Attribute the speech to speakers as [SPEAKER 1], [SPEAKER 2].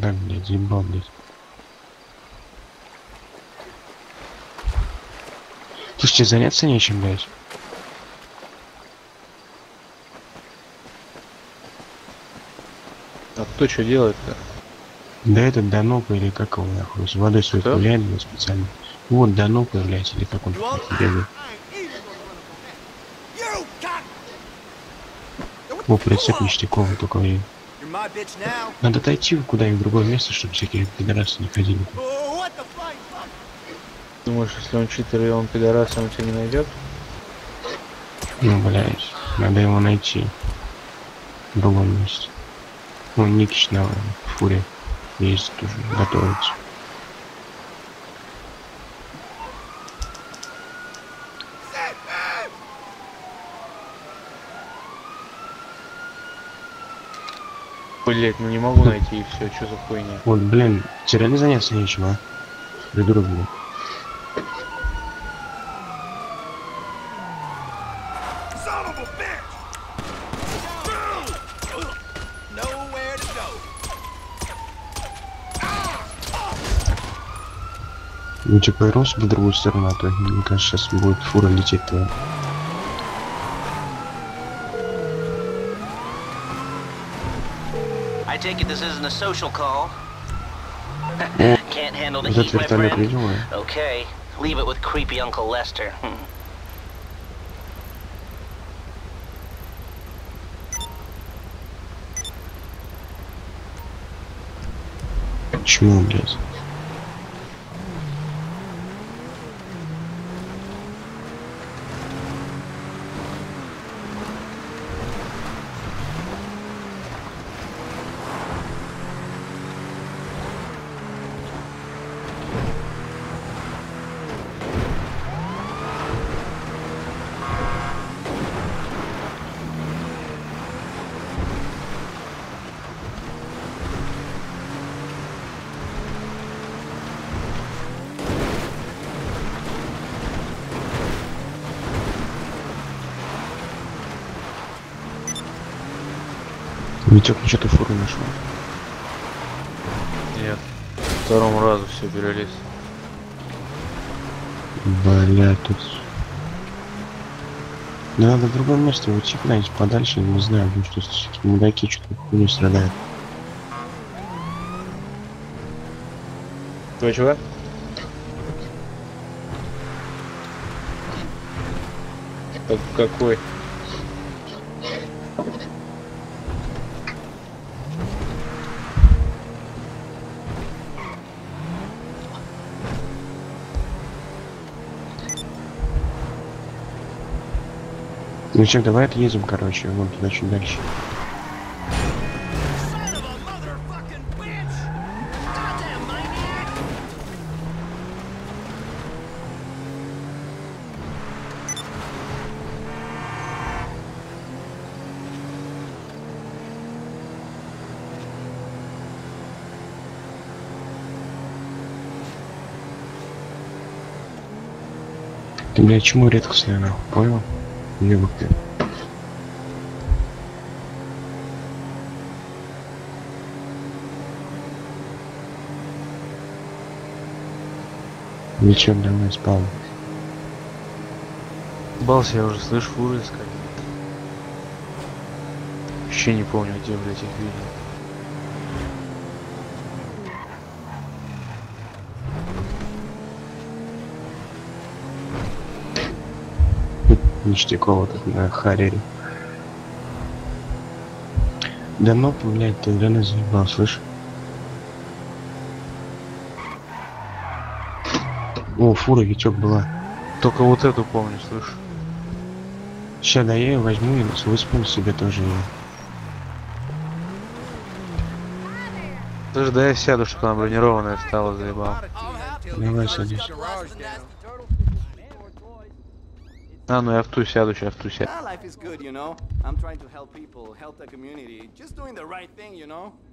[SPEAKER 1] Да, блядь, заебал, блядь. Слушайте, заняться нечем, блядь.
[SPEAKER 2] А кто что делает-то?
[SPEAKER 1] Да этот Данока или как его нахуй, с водой свой
[SPEAKER 2] Кто?
[SPEAKER 1] пуляет, блядь, специально. Вот Данока, блядь, или как он бегает. О, прицеп Ништякова только и. Надо отойти куда-нибудь в другое место, чтобы всякие пидорасы не ходили.
[SPEAKER 2] Думаешь, если он читер и он пидорас, он тебя не найдет?
[SPEAKER 1] Ну, блядь, надо его найти в другом месте. Ну, Никич на фуре есть тоже, готовится.
[SPEAKER 2] Блять, ну не могу найти и все, что за хуйня?
[SPEAKER 1] Вот, блин, тебе реально заняться нечем, а? Придурок, блин. Ну, типа, и рос в другую сторону, а то, мне кажется, сейчас будет фура лететь туда.
[SPEAKER 3] I take it this isn't a social call. Can't handle the
[SPEAKER 1] Вот
[SPEAKER 3] heat,
[SPEAKER 1] этот
[SPEAKER 3] my
[SPEAKER 1] вертолет
[SPEAKER 3] friend.
[SPEAKER 1] видел, а?
[SPEAKER 3] Okay, leave it with creepy Uncle Lester.
[SPEAKER 1] Почему, блядь? Витек, ну что ты фуру нашел?
[SPEAKER 2] Нет. Второму разу все перелез.
[SPEAKER 1] Бля, тут... Да надо в другое место уйти куда-нибудь подальше, не знаю, ну что мудаки что-то хуйню страдают.
[SPEAKER 2] Твой чувак? Какой?
[SPEAKER 1] Ну что, давай отъедем, короче, вон туда чуть дальше. Ты, блядь, чему редкостная, нахуй, понял? Ебок ты. Ничего, давай спал.
[SPEAKER 2] Бался, я уже слышу фуры искать. Вообще не помню, где, блядь, их видел.
[SPEAKER 1] Ништякова тут на Харере. Да ну, блядь, ты реально заебал, слышь? О, фура Витек была.
[SPEAKER 2] Только вот эту помню, слышь.
[SPEAKER 1] Сейчас да я ее возьму и выспал себе тоже ее.
[SPEAKER 2] Слышь, да я сяду, чтобы она бронированная стала, заебал.
[SPEAKER 1] Давай садись.
[SPEAKER 2] А, ну я в ту сяду, сейчас в ту сяду.
[SPEAKER 4] Life is good, you know. I'm trying to help people, help the community, just doing the right thing, you know.